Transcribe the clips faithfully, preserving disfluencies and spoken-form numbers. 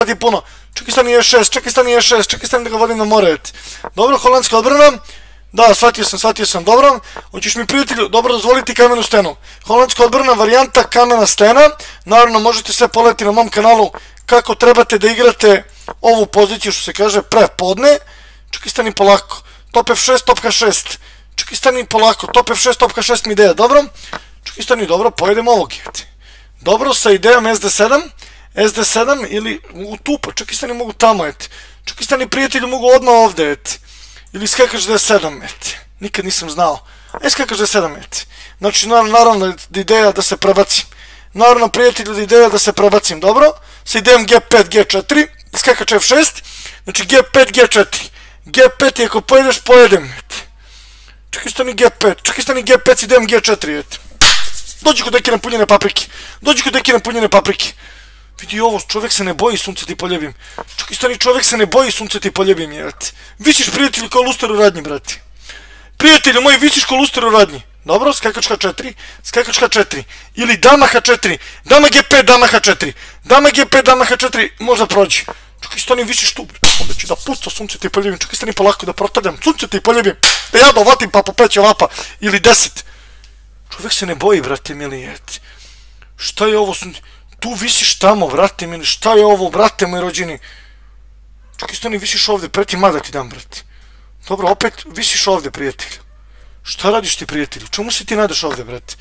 ti puno. Čekaj stani E šest, čekaj stani E šest, čekaj stani da ga vodim na more, et. Dobro, holandska odbrana. Da, shvatio sam, shvatio sam, dobro. Hoćeš mi, prijatelju, dobro, dozvoliti kamenu stenu. Holandska odbrana, varijanta kamena stena. Naravno, možete sve pogledati na mom kanalu kako trebate da igrate ovu poziciju, što se kaže, prepodne. Čekaj stani polako. Top F šest, top H šest. Čekaj stani polako, top F šest, top H šest mi ideja, dobro. Čekaj stani, dobro, pojedem ovog. Dobro, sa idejom S D sedam. S D sedam ili mogu tu, pa čekaj stani, mogu tamo, et. Čekaj stani, prijatelju, mogu odmah ovde, et. Ili skakaš D sedam, et. Nikad nisam znao. E, skakaš D sedam, et. Znači, naravno, da ideja da se prebacim. Naravno, prijatelju, da ideja da se prebacim, dobro. Sa idejom G pet, G četiri. Skakač F šest. Znači, G pet, G četiri. G pet i ako pojedeš, pojedem, et. Čekaj stani G pet. Čekaj stani G pet s idejom G četiri, et. Dođi kod neke napunjene paprike. Dođi kod neke napunjene paprike. Vidi ovo, čovjek se ne boji, sunce ti poljebim. Čekaj stani, čovjek se ne boji, sunce ti poljebim, jete. Visiš, prijatelju, kao luster u radnji, brati. Prijatelju moji, visiš kao luster u radnji. Dobro, skakač H četiri, skakač H četiri. Ili dama H četiri, dama G pet, dama H četiri. Dama G pet, dama H četiri, možda prođi. Čekaj stani, visiš tu, onda ću da pusto, sunce ti poljebim. Čekaj stani polako da protadam, sunce ti poljebim. Da ja dovatim pa po pet ovapa, ili deset. Čovjek se ne boji, brate mili, jete. Šta je ovo, sunce? Tu visiš tamo, vrate mili, šta je ovo, brate moj rođeni? Čekaj stani, visiš ovdje, preti mada ti dam, brate. Dobro, opet visiš ovdje, prijatelju. Šta radiš ti, prijatelju? Čemu se ti nadaš ovdje, brate?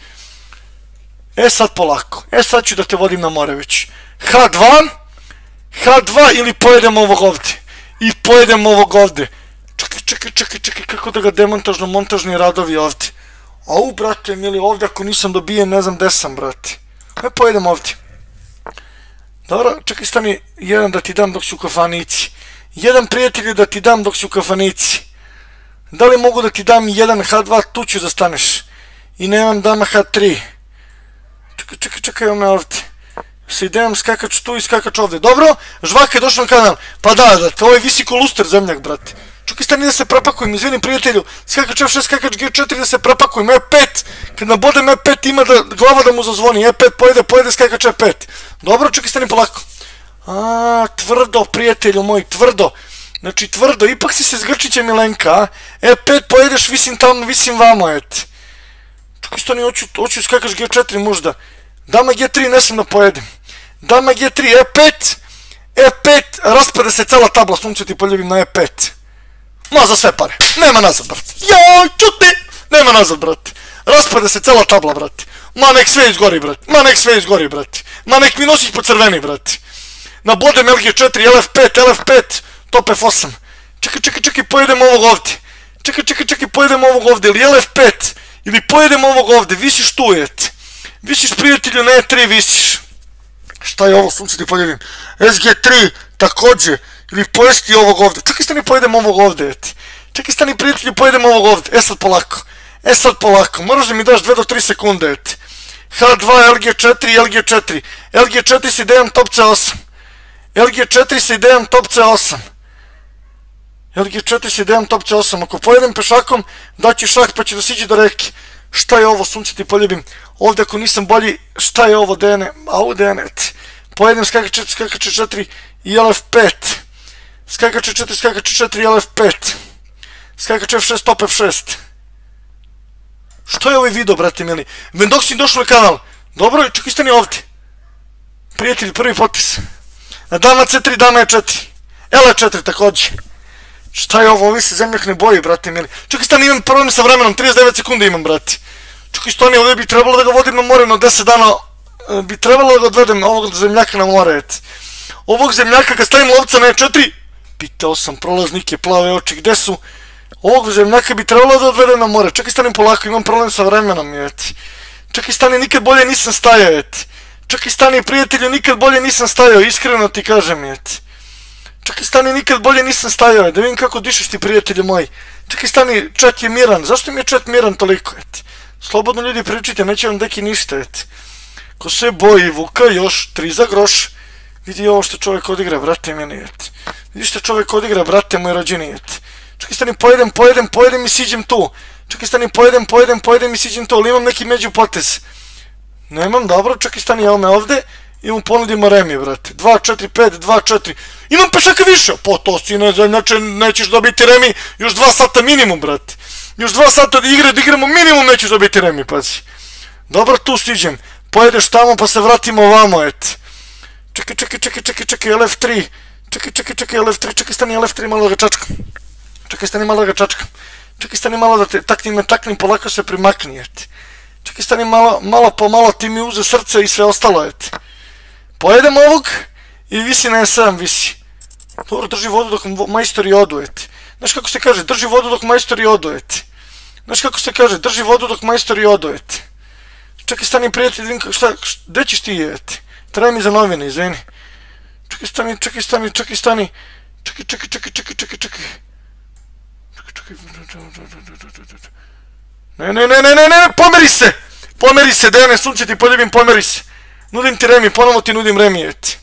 E sad polako, e sad ću da te vodim na more već. H dva, H dva ili pojedem ovog ovdje. I pojedem ovog ovdje. Čekaj, čekaj, čekaj, čekaj, kako da ga demontažno, montažni radovi ovdje. Au, brate mili, ovdje ako nisam dobijen, ne znam gde sam, brate. E, pojedem ovdje. Dobro, čekaj stani, jedan da ti dam dok si u kafanici. Jedan prijatelj da ti dam dok si u kafanici. Da li mogu da ti dam jedan H dva, tu ću da staneš. I nemam dama H tri. Čekaj, čekaj, čekaj, ovo me ovdje. Sa idejom skakač tu i skakač ovdje. Dobro, žvaka je došla na kanal. Pa da, da, ovo je visi ko luster zemljak, brate. Čekaj stani da se prepakujem, izvini prijatelju. Skakač F šest, skakač G četiri da se prepakujem. E pet, kad nabodem E pet ima da glava da mu zazvoni. E pet pojede, pojede skakač E pet. Dobro, čekaj stani polako. A, tvrdo prijatelju moj, tvrdo. Znači tvrdo, ipak si se zgrčiće Milenka, a? E pet pojedeš, visim tamo, visim vamo, et. Čekaj stani, hoću, hoću skakač G četiri možda. Dama G tri ne sam da pojedem. Dama G tri, E pet. E pet, raspada se cela tabla, sunce ti poljubim na E pet. Ma za sve pare, nema nazad, brate. Joj, čuti, nema nazad, brate. Raspada se cela tabla, brate. Ma nek sve izgori, brate. Ma nek sve izgori, brate. Ma nek mi nosiš po crveni, brate. Nabodem L G četiri, L F pet, L F pet, top F osam. Čekaj, čekaj, čekaj, pojedem ovog ovdje. Čekaj, čekaj, čekaj, pojedem ovog ovdje. Ili L F pet, ili pojedem ovog ovdje. Visiš tu, jet. Visiš, prijatelju, na E tri visiš. Šta je ovo, sunce ti poljubim? S G tri, također. Ili pojesti ovog ovdje. Čekaj stani, pojedem ovog ovdje, jet. Čekaj stani, prijatelju, pojedem ovog ovdje. E sad polako. E sad polako. Moraš da mi daš dve do tri sekunde, jet. H dva, L G četiri, L G četiri. L G četiri s idejom top C osam. L G četiri s idejom top C osam. L G četiri s idejom top C osam. Ako pojedem pešakom, daći šah pa će da siđe do reke. Šta je ovo, sunce ti poljubim? Ovdje ako nisam bolji, šta je ovo, D N? Au, D N, et. Pojedem skakač četiri, skakač četiri i L F pet. Skakač četiri, skakač četiri i L F pet. Skakač F šest, top F šest. Što je ovaj video, brate mili? Dok si došao na kanal. Dobro, čekaj stani ovdje. Prijatelji, prvi potpis. Dama C tri, dama E četiri. L E četiri također. Šta je ovo, ovi se zemljak ne boji, brate mili. Čekaj stani, imam problem sa vremenom, trideset devet sekundi imam, brate. Čekaj stani, ovdje bi trebalo da ga vodim na more, no deset dana bi trebalo da ga odvedem ovog zemljaka na more, et. Ovog zemljaka kad stavim lovca na E četiri, pitao sam prolaznike, plave oči, gde su? Ovog zemljaka bi trebalo da odvedem na more. Čekaj stani polako, imam problem sa vremenom, et. Čekaj stani, nikad bolje nisam stajao, et. Čekaj stani, prijatelju, nikad bolje nisam stajao, iskreno ti kažem, et. Čekaj stani, nikad bolje nisam stajao, da vidim kako dišeš ti, prijatelju moji. Čekaj stani, chat je miran, zašto mi je chat miran toliko, et? Slobodno ljudi pričite, neće vam deki ništa, et. Ko se boji Vuka, još tri za groš. Vidi ovo što čovjek odigra, brate meni, et. Vidi što čovjek odigra, brate moj rođeni, et. Čekaj stani, pojedem, pojedem, pojedem i siđem tu. Čekaj stani, pojedem, pojedem, pojedem i siđem tu, ali imam neki među potez. Nemam, dobro, čekaj stani, evo me ovdje. i mu ponudimo remi, brate. dva četiri pet, dva četiri. Imam pešaka više. Po to si ne znam, znači nećeš dobiti remi još dva sata minimum, brate. Još dva sata da igre, da igramo minimum, nećeš dobiti remi, pazi. Dobro, tu stiđem. Pojedeš tamo pa se vratimo ovamo, et. Čekaj, čekaj, čekaj, čekaj, čekaj, L F tri. Čekaj, čekaj, čekaj, L F tri, čekaj, stani L F tri, malo da ga čačkam. Čekaj, stani malo da ga čačkam. Čekaj, stani malo da te taknim me taknim, polako se primakni, et. Čekaj, stani malo, malo po malo, ti mi uze srce i sve ostalo, et. Pojedem ovog i visi na S sedam, visi. Dobro, drži vodu dok majstori odu, et. Znaš kako se kaže, drži vodu dok majstori odu, et. Znaš kako se kaže, drži vodu dok majstori odu, et. Čekaj, stani prijatelj, vidim kako šta, gdje ćeš ti, et. Treba mi za novine, izvini. Čekaj, stani, čekaj, stani, čekaj, stani. Čekaj, čekaj, čekaj, čekaj, čekaj, čekaj. Ne, ne, ne, ne, ne, ne, pomeri se! Pomeri se, Dejane, sunce ti poljubim, pomeri se. Nudim ti remi, ponovo ti nudim remi, et.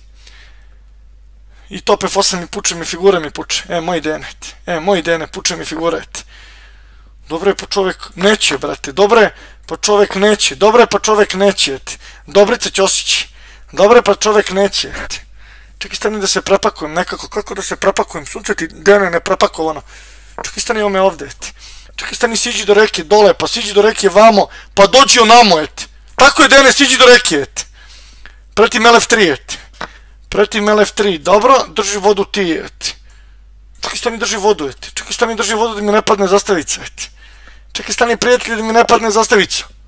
I tope fosa mi puče, mi figura mi puče. E, moj Dejane, et. E, moj Dejane, puče mi figura, et. Dobro je pa čovek neće, brate, dobro je pa čovek neće, dobro je pa čovek neće, et. Dobrica Ćosić, dobro je pa čovek neće, et. Čekaj, stani da se prepakujem nekako, kako da se prepakujem, sunce ti, Dejane, ne prepakovano. Čekaj, stani ome ovde, et. Čekaj, stani, siđi do reke, dole, pa siđi do reke vamo, pa dođi onamo, et. Tako je, Dejane, siđi do reke, et. Pretim L F tri, et. Pretim L F tri, dobro, drži vodu ti, et. Čekaj, stani, drži vodu, et. Čekaj, stani, drži vodu da mi ne padne zastavica, et. Čekaj, stani, prijatelji, da mi ne padne zastavica.